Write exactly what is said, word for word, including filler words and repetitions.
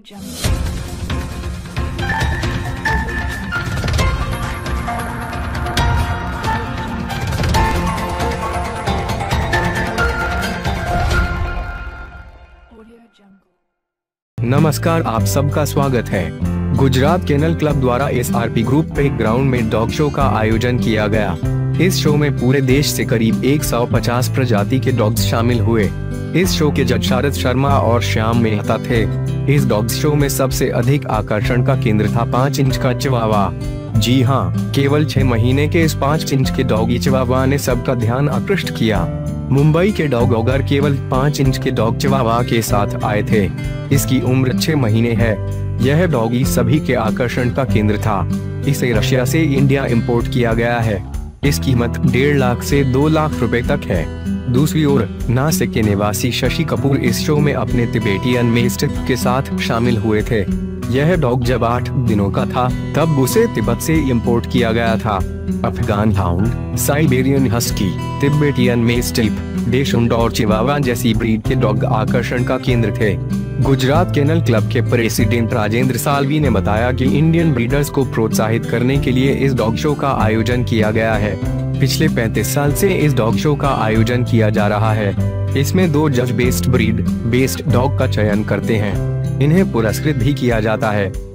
नमस्कार, आप सबका स्वागत है। गुजरात कैनल क्लब द्वारा एस आर पी ग्रुप पे ग्राउंड में डॉग शो का आयोजन किया गया। इस शो में पूरे देश से करीब एक सौ पचास प्रजाति के डॉग्स शामिल हुए। इस शो के जज शारत, शर्मा और श्याम मेहता थे। इस डॉग शो में सबसे अधिक आकर्षण का केंद्र था पाँच इंच का चिवावा। जी हाँ, केवल छह महीने के इस पाँच इंच के डॉगी चिवावा ने सबका ध्यान आकृष्ट किया। मुंबई के डॉग ओगर केवल पाँच इंच के डॉग चिवावा के साथ आए थे। इसकी उम्र छह महीने है। यह डॉगी सभी के आकर्षण का केंद्र था। इसे रशिया से इंडिया इंपोर्ट किया गया है। इस कीमत डेढ़ लाख से दो लाख रुपए तक है। दूसरी ओर नासिक के निवासी शशि कपूर इस शो में अपने तिबेटियन मेस्टिफ के साथ शामिल हुए थे। यह डॉग जब आठ दिनों का था तब उसे तिब्बत से इंपोर्ट किया गया था। Afghan hound, Siberian husky, Tibetan mastiff, dachshund और चिवावा जैसी ब्रीड के डॉग आकर्षण का केंद्र थे। गुजरात कैनल क्लब के प्रेसिडेंट राजेंद्र सालवी ने बताया कि इंडियन ब्रीडर्स को प्रोत्साहित करने के लिए इस डॉग शो का आयोजन किया गया है। पिछले पैंतीस साल से इस डॉग शो का आयोजन किया जा रहा है। इसमें दो जज बेस्ड ब्रीड बेस्ड डॉग का चयन करते हैं। इन्हें पुरस्कृत भी किया जाता है।